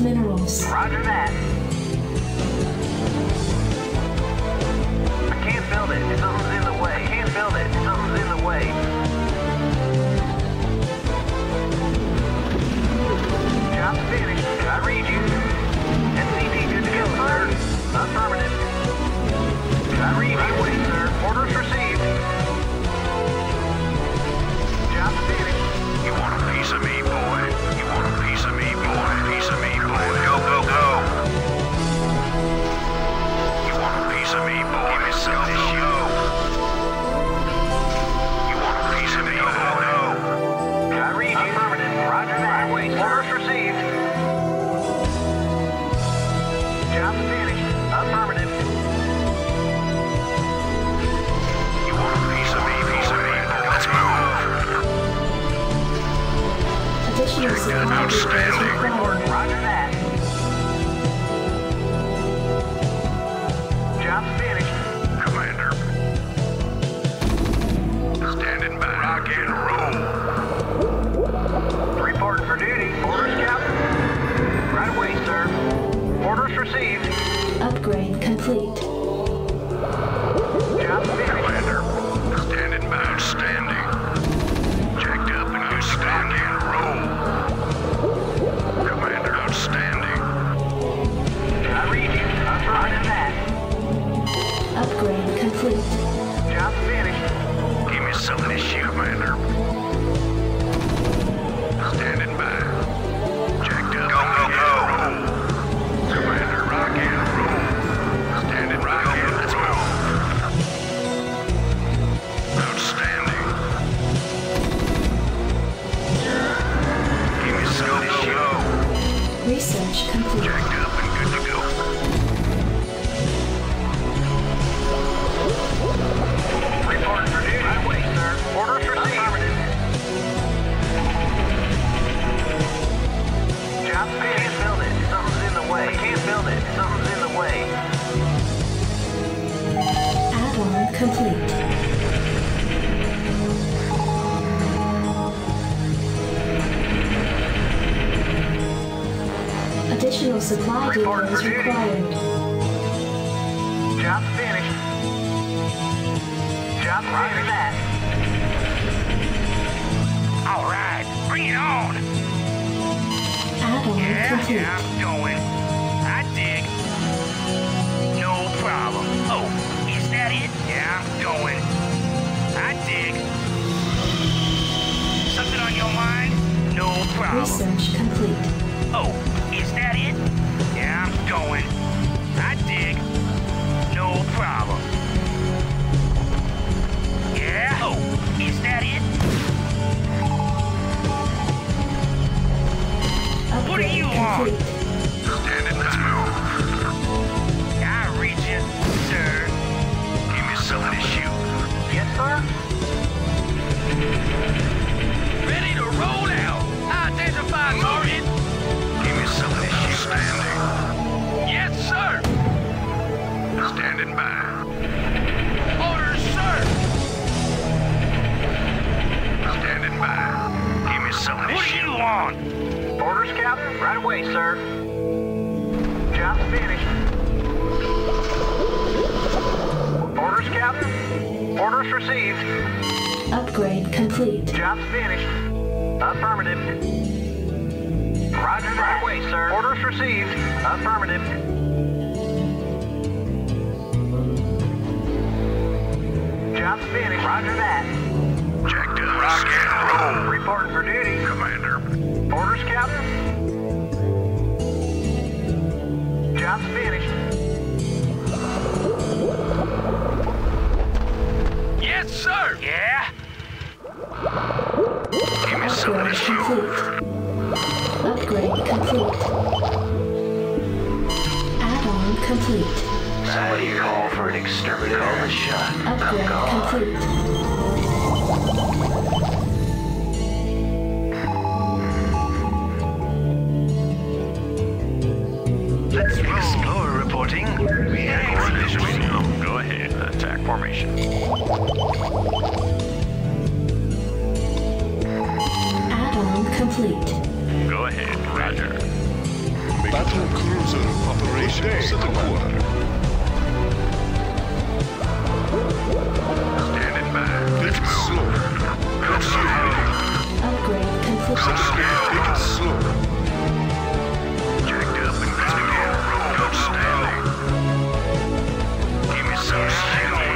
Collect minerals. Roger that. I can't build it. Something's in the way. I can't build it. Something's in the way. Job's finished. I read you. SCP good to go, sir. Affirmative. I read you. Wait, sir. Orders received. Job's finished. You want a piece of me, boy? You want a piece of me, boy? Piece of me, boy? Go, go, go! You want a piece of me, boy? Give me some of this shit. You want a piece of me, boy? I read you. Affirmative. Roger that. Wait, orders received. Job's finished. Affirmative. You want a piece of me, boy? Let's move! Additional supply Outstanding. details required. Roger that. Job's finished. Commander. Standing by. Rock and roll. Reporting for duty. Orders, Captain. Right away, sir. Orders received. Upgrade complete. Job's finished. Commander. Standing by. Outstanding. Checked up and outstanding. Roll. Commander. Outstanding. I read you. Roger that. Upgrade complete. Job's finished. Give me some of this shit, Commander. Standing by. Checked up. Go, go, go. Roll. Commander, rock and roll. Standing rock and let's move. Outstanding. Give me some of this shit. Research complete. Checked up and good to go. Reporting for duty. Right away, sir. Orders received. Affirmative. Job's finished. Can't build it. Something's in the way. I can't build it. Something's in the way. Add-on complete. Additional supply Report depots for duty. required. Job's finished. Job's finished. That. All right, bring it on. Add-on complete. I'm going. I dig. No problem. Oh, is that it? Yeah, I'm going. I dig. Something on your mind? No problem. Research complete. Oh, is that it? Yeah, I'm going. I dig. No problem. Yeah? Oh, is that it? What do Upgrade you want? complete. Standing, let's move. I read you, sir. Give me some of this shoot. Yes, sir. Ready to roll out. Identify target. Give me some of this shoot. Standing. Yes, sir. Standing by. Orders, sir. Standing by. Give me some of this shoot. What do you want? Orders, Captain. Right away, sir. Job's finished. Orders, Captain. Orders received. Upgrade complete. Job's finished. Affirmative. Roger that. Right away, sir. Orders received. Affirmative. Job's finished. Roger that. Checked up. Rock and roll. Reporting for duty. Commander. Orders, Captain. Job's finished. Yes, sir. Yeah? Give me some of Upgrade this shoot. complete. Upgrade complete. Add-on complete. Somebody call for an exterminator. Call the shot. Upgrade complete. Explorer reporting. We have orders. Go ahead. Attack formation. Add-on complete. Go ahead, Roger. operational. Set a quarter. Standing by. Take it slow. Proceed. Upgrade complete. Take it slow. Jacked up and ready to roll. Outstanding. Give me some shit.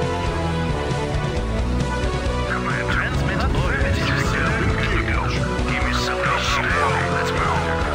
Command transmit orders. Jacked up and ready to go. Give me some shit. Let's move.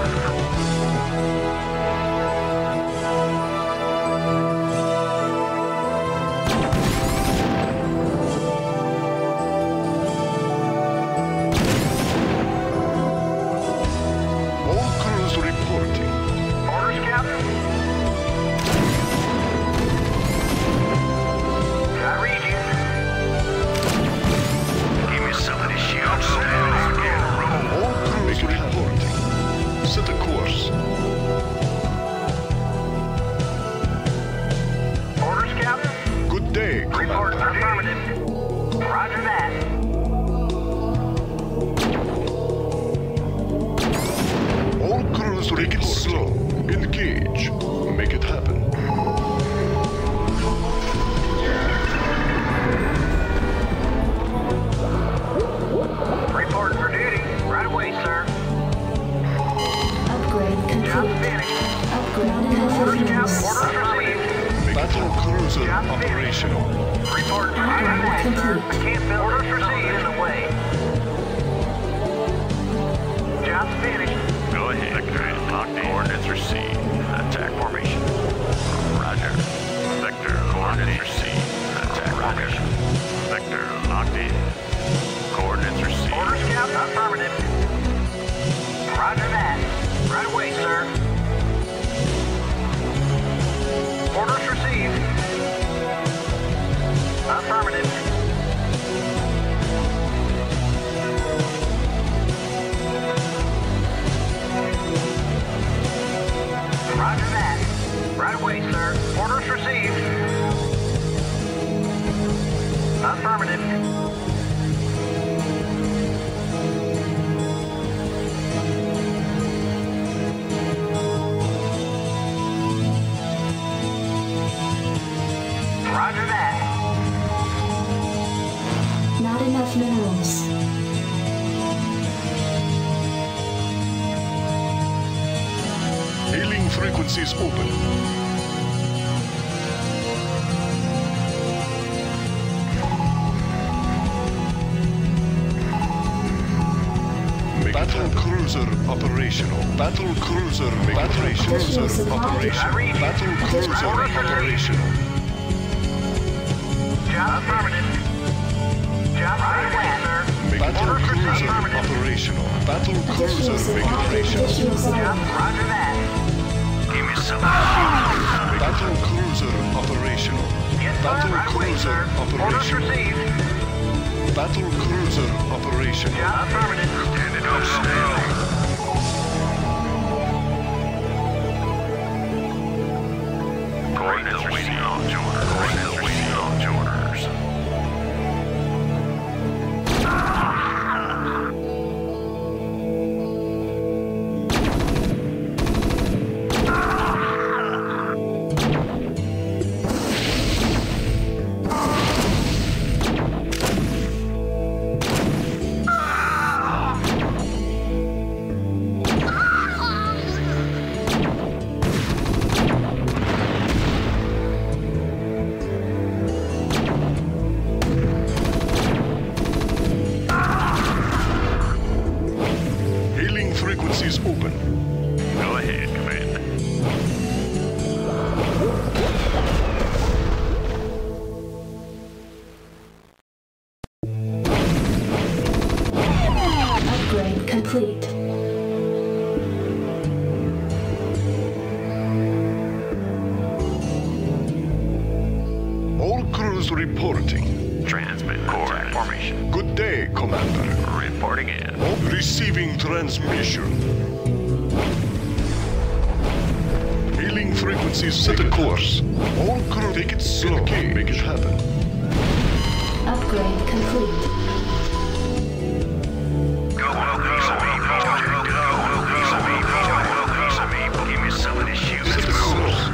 All crews reporting. Orders, Captain. I read you. Give me some of this shit. Outstanding. Roll. All crews reporting. Set a course. Orders, Captain. Good day, Report Commander. affirmative. Roger that. All crews take it slow. Engage. Make it happen. Report for duty. Right away, sir. Upgrade Job complete. finished. Upgrade Orders, Captain. confirmed. Orders received. Battle cruiser operational. Report for Upgrade duty. complete. I can't fill orders received in the way. Job finished. Go ahead. Vector locked in. Coordinates received. Attack formation. Roger. Vector coordinates received. Attack formation. Vector locked in. Coordinates received. Orders, Captain. Affirmative. Roger that. Right away, sir. Orders received. Affirmative. Roger that. Right away, sir. Orders received. Affirmative. Roger that. Not enough minerals. Hailing frequencies open. Battle cruiser operational. Battle cruiser operational. Battle cruiser operational. Job affirmative. Job right away, sir. Battle Orders cruiser received. operational. Battle Additional cruiser supply. operational. Additional Job, supply. roger that. Give me some. Battle cruiser operational. Yes, sir. Battle Right away, cruiser sir. Orders operational. received. Battle cruiser operational. Job affirmative. Standing outstanding. Coordinates waiting on orders. Coordinates waiting on orders. Hailing frequencies open. Go ahead, Commander. Upgrade complete. All crews reporting. Transmit coordinate formation. Good day, Commander. Reporting in. Receiving transmission. Hailing frequencies set a course. All crew take it slow. Make it happen. Upgrade complete. Go, piece of me. Go, piece of me. Give me some of this shit. Set a course.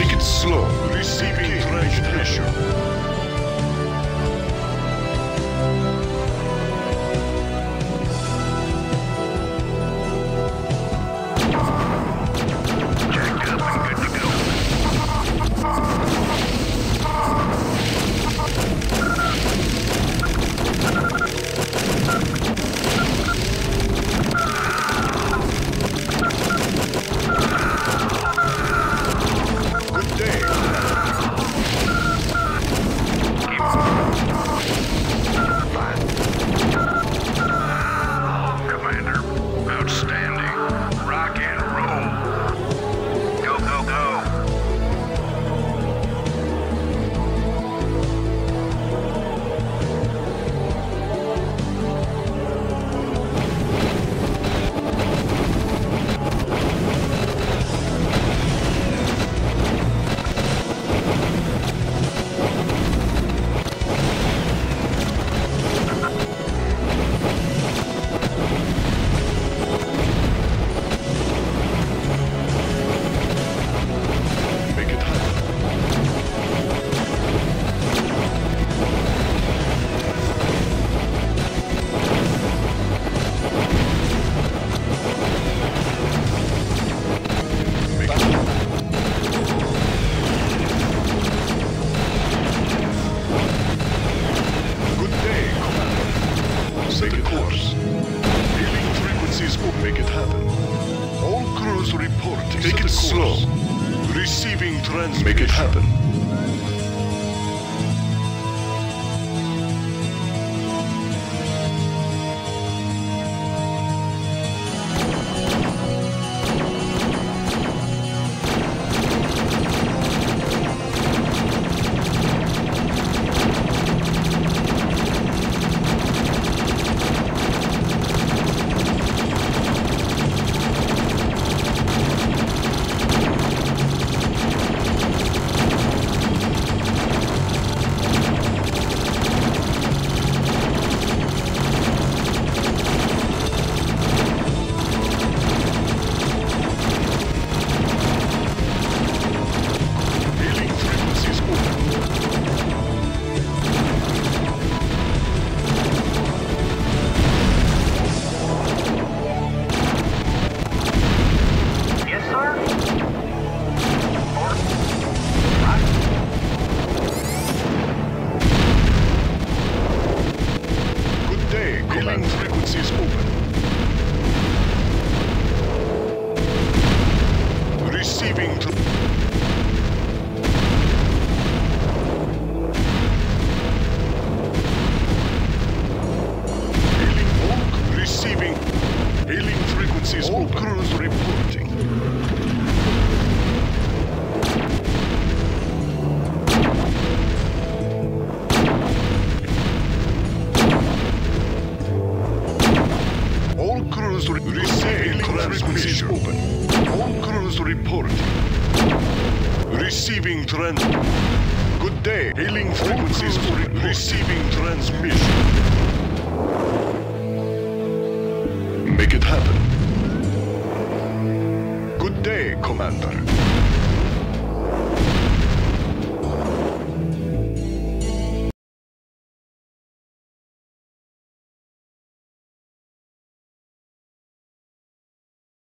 Take it slow. Receiving transmission. Jacked up and good to go. Good day. Commander, outstanding. Rock and roll. Go, go, go. Make it happen. Make it happen. Good day, Commander. Set the course. Hailing frequencies will make it happen. All crews reporting. Take it slow. Receiving transmission. Make it happen. Hailing frequencies open. Yes, sir. Order. Right. Good day, hailing frequencies open. Receiving receiving hailing frequencies all open. Crews reporting. All crews receiving transmission open. All crews reporting. Receiving Good day. Hailing frequencies receiving transmission. Make it happen. Good day, Commander.